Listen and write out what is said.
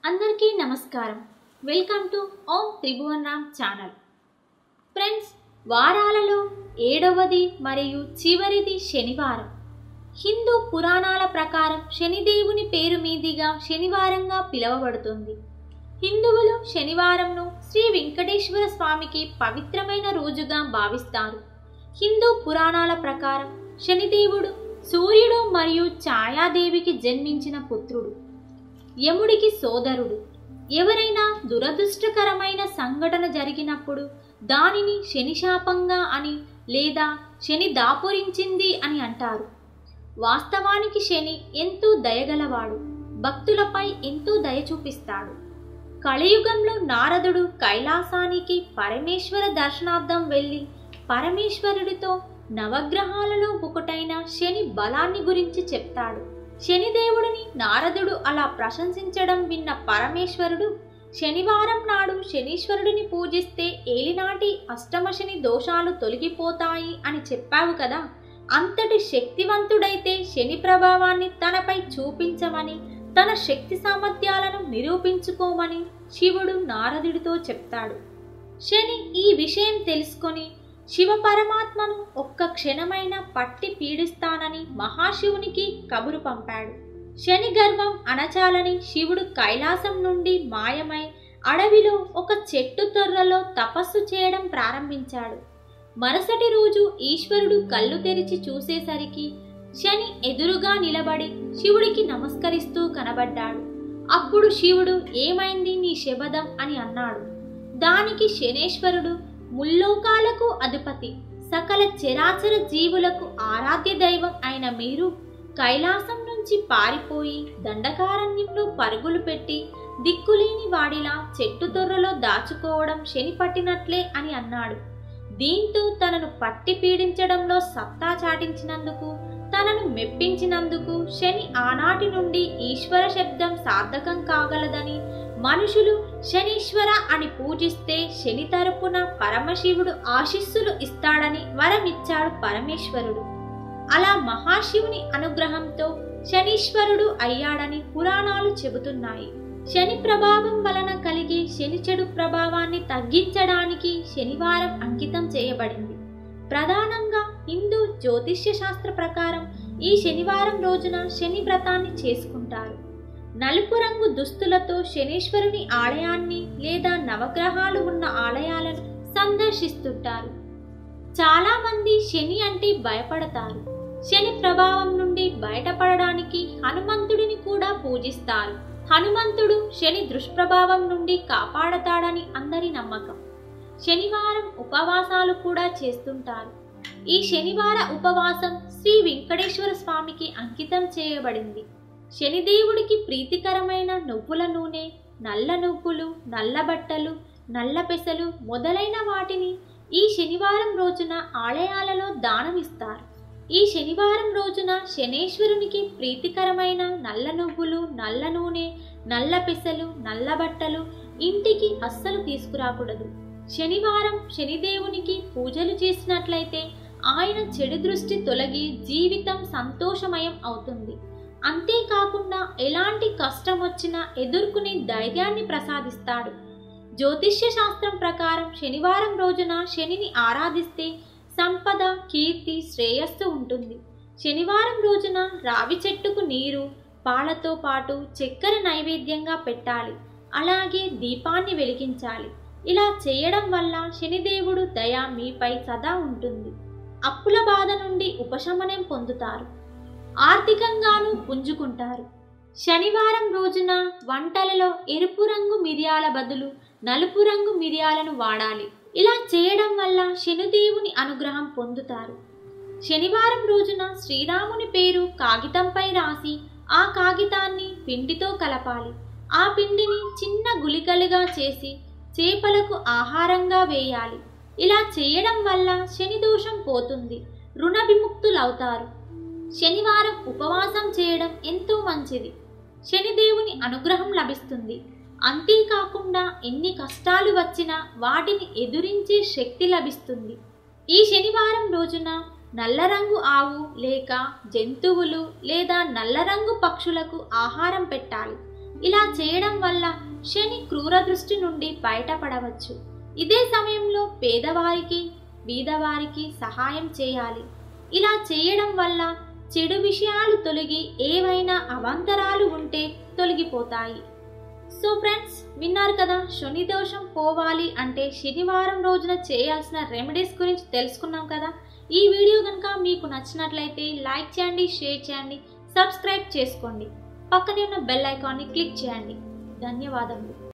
అందరికీ నమస్కారం. Welcome to Om Tribhuvan Ram channel. Friends, వారాలలో 7వది మరియు చివరిది శనివారం. హిందూ పురాణాల ప్రకారం శనిదేవుని పేరు మీదుగా శనివారంగా పిలువబడుతుంది. హిందువులు శనివారంను శ్రీ వెంకటేశ్వర స్వామికి పవిత్రమైన రోజుగా భావిస్తారు. హిందూ పురాణాల ప్రకారం శనిదేవుడు సూర్యుడు మరియు ఛాయాదేవికి జన్మించిన పుత్రుడు, యముడికి సోదరుడు. ఎవరైనా దురదృష్టకరమైన సంఘటన జరిగినప్పుడు దానిని శనిశాపంగా అని లేదా శని దాపురించింది అని అంటారు. వాస్తవానికి శని ఎంతో దయగలవాడు, భక్తులపై ఎంతో దయ చూపిస్తాడు. కలియుగంలో నారదుడు కైలాసానికి పరమేశ్వర దర్శనార్థం వెళ్ళి పరమేశ్వరుడితో నవగ్రహాలలో ఒకటైన శని బలాన్ని గురించి చెప్తాడు. శనిదేవుడిని నారదుడు అలా ప్రశంసించడం విన్న పరమేశ్వరుడు, శనివారం నాడు శనీశ్వరుడిని పూజిస్తే ఏలినాటి అష్టమ శని దోషాలు తొలగిపోతాయి అని చెప్పావు కదా, అంతటి శక్తివంతుడైతే శని ప్రభావాన్ని తనపై చూపించమని, తన శక్తి సామర్థ్యాలను నిరూపించుకోమని శివుడు నారదుడితో చెప్తాడు. శని ఈ విషయం తెలుసుకొని శివ పరమాత్మను ఒక్క క్షణమైనా పట్టి పీడిస్తానని మహాశివునికి కబురు పంపాడు. శని గర్వం అణచాలని శివుడు కైలాసం నుండి మాయమై అడవిలో ఒక చెట్టు తొర్రలో తపస్సు చేయడం ప్రారంభించాడు. మరుసటి రోజు ఈశ్వరుడు కళ్ళు తెరిచి చూసేసరికి శని ఎదురుగా నిలబడి శివుడికి నమస్కరిస్తూ కనబడ్డాడు. అప్పుడు శివుడు, ఏమైంది నీ శబదం అని అన్నాడు. దానికి శనేశ్వరుడు, ముల్లోకాలకు అధిపతి, సకల చరాచర జీవులకు ఆరాధ్య దైవం అయిన మీరు కైలాసం నుంచి పారిపోయి దండకారణ్యంలో పరుగులు పెట్టి దిక్కులేని వాడిలా చెట్టు తొర్రలో దాచుకోవడం శని పట్టినట్లే అని అన్నాడు. దీంతో తనను పట్టి పీడించడంలో సత్తా చాటించినందుకు, తనను మెప్పించినందుకు శని ఆనాటి నుండి ఈశ్వర శబ్దం సార్థకం కాగలదని, మనుషులు శనీశ్వర అని పూజిస్తే శని తరపున పరమశివుడు ఆశీస్సులు ఇస్తాడని వరమిచ్చాడు పరమేశ్వరుడు. అలా మహాశివుని అనుగ్రహంతో శనీశ్వరుడు అయ్యాడని పురాణాలు చెబుతున్నాయి. శని ప్రభావం వలన కలిగే శని చెడు ప్రభావాన్ని తగ్గించడానికి శనివారం అంకితం చేయబడింది. ప్రధానంగా హిందూ జ్యోతిష్య శాస్త్ర ప్రకారం ఈ శనివారం రోజున శని వ్రతాన్ని చేసుకుంటారు. నలుపు రంగు దుస్తులతో శనీశ్వరుని ఆలయాన్ని లేదా నవగ్రహాలు ఉన్న ఆలయాలను సందర్శిస్తుంటారు. చాలా మంది శని అంటే భయపడతారు. శని ప్రభావం నుండి బయటపడడానికి హనుమంతుడిని కూడా పూజిస్తారు. హనుమంతుడు శని దుష్ప్రభావం నుండి కాపాడతాడని అందరి నమ్మకం. శనివారం ఉపవాసాలు కూడా చేస్తుంటారు. ఈ శనివార ఉపవాసం శ్రీ వెంకటేశ్వర స్వామికి అంకితం చేయబడింది. శనిదేవుడికి ప్రీతికరమైన నువ్వుల నూనె, నల్ల నువ్వులు, నల్ల బట్టలు, నల్ల పెసలు మొదలైన వాటిని ఈ శనివారం రోజున ఆలయాలలో దానమిస్తారు. ఈ శనివారం రోజున శనేశ్వరునికి ప్రీతికరమైన నల్ల నువ్వులు, నల్ల నూనె, నల్ల పెసలు, నల్ల బట్టలు ఇంటికి అస్సలు తీసుకురాకూడదు. శనివారం శనిదేవునికి పూజలు చేసినట్లయితే ఆయన చెడు దృష్టి తొలగి జీవితం సంతోషమయం అవుతుంది. అంతేకాకుండా ఎలాంటి కష్టం వచ్చినా ఎదుర్కొనే ధైర్యాన్ని ప్రసాదిస్తాడు. జ్యోతిష్య శాస్త్రం ప్రకారం శనివారం రోజున శనిని ఆరాధిస్తే సంపద, కీర్తి, శ్రేయస్సు ఉంటుంది. శనివారం రోజున రావి చెట్టుకు నీరు, పాలతో పాటు చక్కెర నైవేద్యంగా పెట్టాలి. అలాగే దీపాన్ని వెలిగించాలి. ఇలా చేయడం వల్ల శనిదేవుడు దయ మీపై సదా ఉంటుంది. అప్పుల బాధ నుండి ఉపశమనం పొందుతారు. ఆర్థికంగానూ పుంజుకుంటారు. శనివారం రోజున వంటలలో ఎరుపు రంగు మిరియాల బదులు నలుపు రంగు మిరియాలను వాడాలి. ఇలా చేయడం వల్ల శనిదేవుని అనుగ్రహం పొందుతారు. శనివారం రోజున శ్రీరాముని పేరు కాగితంపై రాసి ఆ కాగితాన్ని పిండితో కలపాలి. ఆ పిండిని చిన్న గుళికలుగా చేసి చేపలకు ఆహారంగా వేయాలి. ఇలా చేయడం వల్ల శని దోషం పోతుంది, రుణ విముక్తులవుతారు. శనివారం ఉపవాసం చేయడం ఎంతో మంచిది. శనిదేవుని అనుగ్రహం లభిస్తుంది. అంతేకాకుండా ఎన్ని కష్టాలు వచ్చినా వాటిని ఎదురించే శక్తి లభిస్తుంది. ఈ శనివారం రోజున నల్ల రంగు ఆవు లేక జంతువులు లేదా నల్ల రంగు పక్షులకు ఆహారం పెట్టాలి. ఇలా చేయడం వల్ల శని క్రూర దృష్టి నుండి బయటపడవచ్చు. ఇదే సమయంలో పేదవారికి బీదవారికి సహాయం చేయాలి. ఇలా చేయడం వల్ల చెడు విషయాలు తొలగి ఏవైనా అవాంతరాలు ఉంటే తొలగిపోతాయి. సో ఫ్రెండ్స్, విన్నారు కదా, శని దోషం పోవాలి అంటే శనివారం రోజున చేయాల్సిన రెమెడీస్ గురించి తెలుసుకున్నాం కదా. ఈ వీడియో కనుక మీకు నచ్చినట్లయితే లైక్ చేయండి, షేర్ చేయండి, సబ్స్క్రైబ్ చేసుకోండి, పక్కనే ఉన్న బెల్ ఐకాన్ని క్లిక్ చేయండి. ధన్యవాదములు.